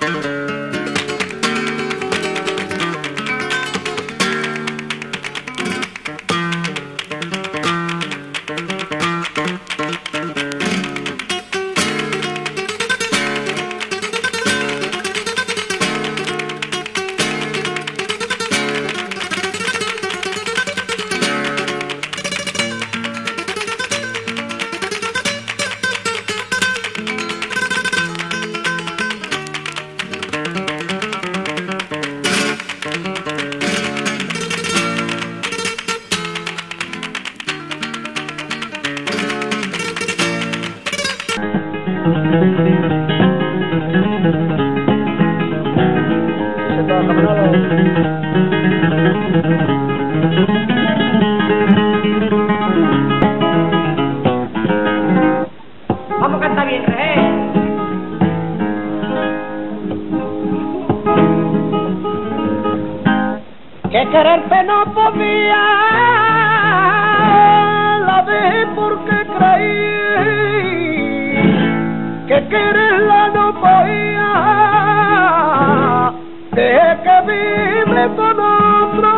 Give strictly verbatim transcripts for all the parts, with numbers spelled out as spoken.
Vamos a cantar bien, ¿eh? Que quererte no podía, la dejé porque creí que quererla no podía, dejé que vive con otro,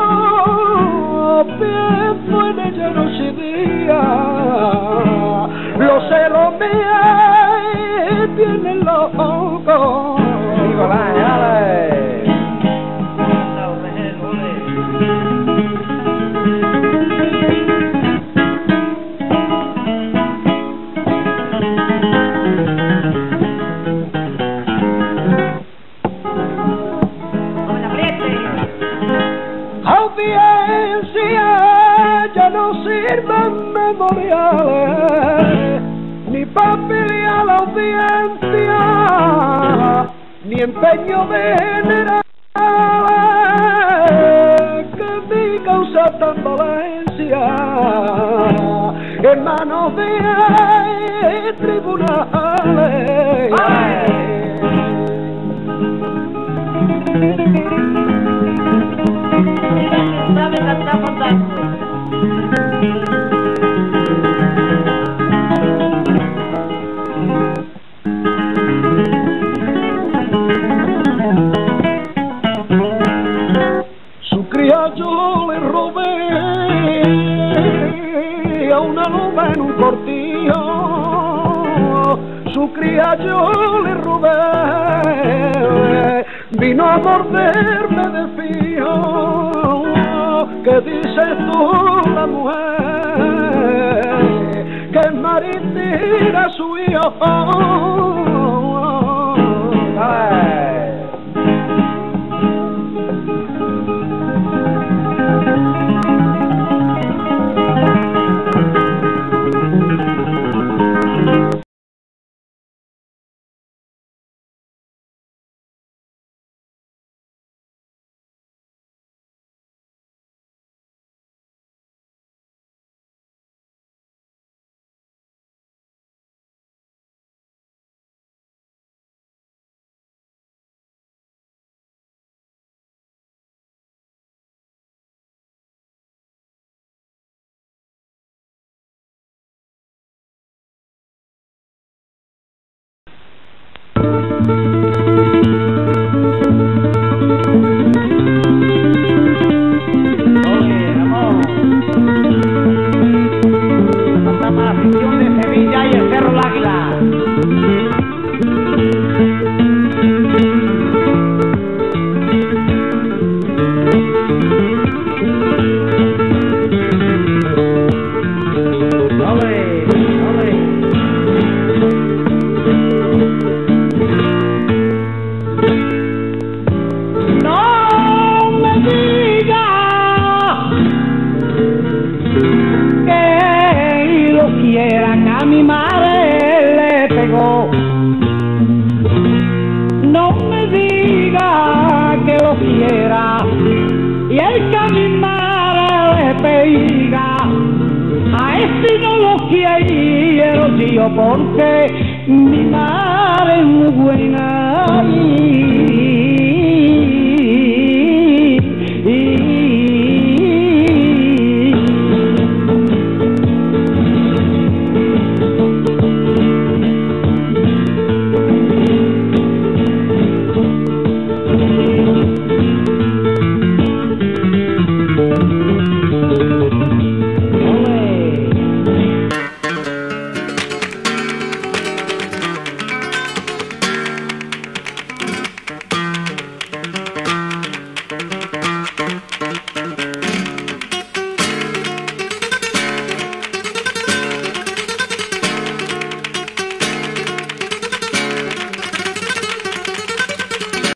pienso en ella noche y día, los celos me tienen loco. Nicolás, dale. Audiencia, ya no sirven memoriales, ni papel y a la audiencia, ni empeño de generales, que mi causa tan valencia, en manos de tribunales. ¡Ay! Sabe cantar fantástico. Su cría yo le robé a una loba en un cortillo, su cría yo le robé, vino a morderme de fío. ¿Qué dices tú, la mujer, que el marido tira a su hijo? Ay. Porque mi madre es muy buena.